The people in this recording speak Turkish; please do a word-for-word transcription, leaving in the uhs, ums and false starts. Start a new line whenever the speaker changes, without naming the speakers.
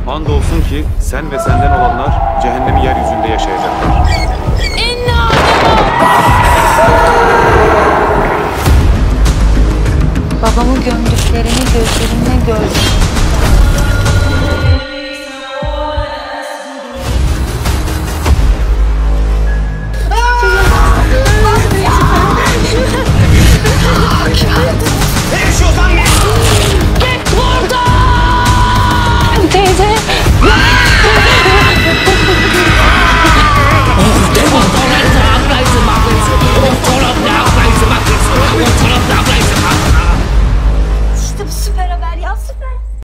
Andolsun ki sen ve senden olanlar cehennemi yeryüzünde yaşayacaklar.
İnna
Babamı gömdüklerini gözlerimle gördüm.